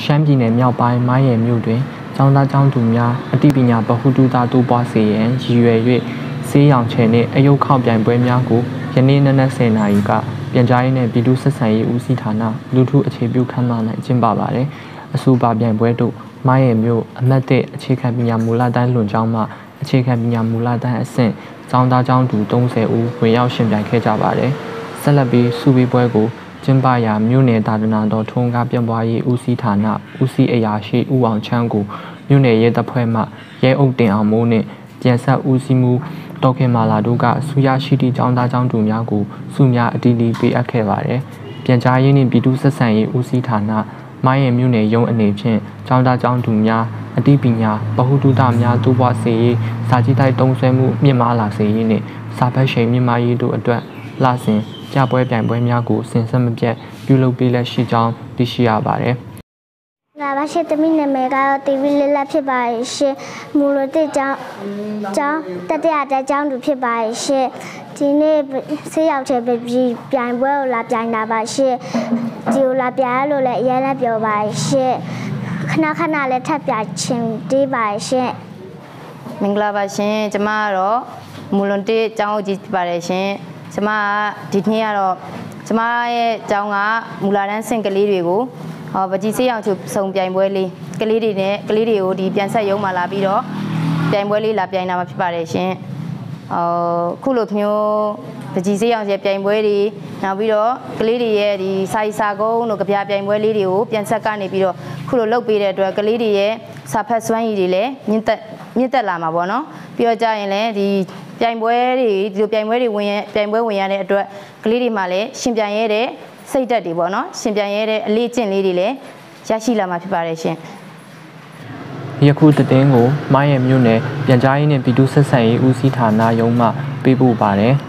ရှမ်းပြည်နယ်မြောက်ပိုင်းမိုင်းရယ်မြို့တွင်ကျောင်းသားကျောင်းသူများအသိပညာဗဟုသုတတိုးပွားစေရန်ရည်ရွယ်၍ဆေးရောင်ချယ်နှင့်အယုတ်ခောက်ပြိုင်ပွဲများကိုယနေ့နနက်10:00 နာရီကပြန်ကြားရေးနှင့်ပြည်သူ့ဆက်ဆံရေးဦးစီးဌာနလူထုအခြေပြုခန်းမ၌ကျင်းပပါသည်အဆိုပါပြိုင်ပွဲသို့မိုင်းရယ်မြို့အမှတ်1အခြေခံပညာမူလတန်းလွန်ကျောင်းမှအခြေခံပညာမူလတန်းအဆင့်ကျောင်းသားကျောင်းသူ30ဦးဝင်ရောက်ရှင်ပြိုင်ခဲ့ကြပါသည်ဆက်လက်ပြီးစုဝေးပွဲကိုကျင်းပရာမြို့နယ်သာသနာတော်ထုံးကားပြန့်ပွားရေးဦးစီးဌာနဦးစီးအရာရှိဦးအောင်ချမ်းကိုမြို့နယ်ရဲတပ်ဖွဲ့မှရဲအုပ်တင်အောင်မိုးနှင့်ပြန်ဆက်ဦးစီးမှုတော်ခင်မာလာတို့ကဆူရရှိသည့်ကျောင်းသားကျောင်းသူများကိုစုများအတီးတီးပေးအပ်ခဲ့ပါတယ်။ပြန်ကြားရေးနှင့်ပြည်သူ့ဆက်ဆံရေးဦးစီးဌာနမိုင်းရယ်မြို့နယ်ရုံးအနေဖြင့်ကျောင်းသားကျောင်းသူများအသိပညာဗဟုသုတများတိုးပွားစေရေးစာကြည့်တိုက်တုံးဆွဲမှုမြင့်မားလာစေရေးနှင့်စာဖတ်ရှိန်မြင့်မားရေးတို့အတွက်လှစဉ်ကြပွဲပြိုင်ပွဲများကိုစဉ်ဆက်မပြတ်ပြုလုပ်ပေးလက်ရှိကြောင်းသိရှိရပါတယ်။လာပါရှင်သမီးနာမည်ကတော့တီဗီလေးလက်ဖြစ်ပါရှင်မူလတစ်ကျောင်းတတိယတက်ကျောင်းသူဖြစ်ပါရှင်ဒီနေ့ဆေးရောက်တဲ့ပြိုင်ပွဲကိုလာပြိုင်တာပါရှင်ဒီကိုလာပြိုင်ရလို့လည်းအရင်လည်းပြောပါရှင်ခဏခဏလည်းထပ်ပြချင်သေးပါရှင်မင်္ဂလာပါရှင်ကျမကတော့မူလတစ်ကျောင်းကြီးပါတယ်ရှင်ကျမဒီနေ့ကတော့ကျမရဲ့ကျောင်းကမူလာတန်းဆင့်ကလေးတွေကိုပကြီးဆေးရောင်ချုပ်စုံပြိုင်ပွဲလေးကလေးတွေကိုဒီပြန်ဆက်ရုံးမှလာပြီးတော့ပြိုင်ပွဲလေးလာပြိုင်တာမှာဖြစ်ပါတယ်ရှင်ခုလိုမျိုးပကြီးဆေးရောင်ရဲ့ပြိုင်ပွဲတွေနောက်ပြီးတော့ကလေးတွေရဲ့ဒီစာရီစာကုန်းတို့ကြပြပြိုင်ပွဲလေးတွေကိုပြန်ဆက်ကနေပြီးတော့ခုလိုလုပ်ပေးတဲ့အတွက်ကလေးတွေရဲ့စာဖတ်စွမ်းရည်တွေလည်းမြင့်တက်လာမှာပေါ့နော်ပြီးတော့ကြာရင်လည်းဒီပြိုင်ပွဲတွေဒီလိုပြိုင်ပွဲတွေဝင်ရတဲ့အတွက်ကလေးတွေမှာလည်းရှင်ပြိုင်ရတဲ့စိတ်ဓာတ်တွေပေါ့နော်ရှင်ပြိုင်ရတဲ့အလေးကျင့်လေးတွေလည်းရရှိလာမှာဖြစ်ပါတယ်ရှင်ယခုသတင်းကိုမိုင်းရယ်မြို့နယ်ပြန်ကြားရေးနှင့်ပြည်သူ့ဆက်ဆံရေးဦးစီးဌာနရုံးမှပေးပို့ပါတယ်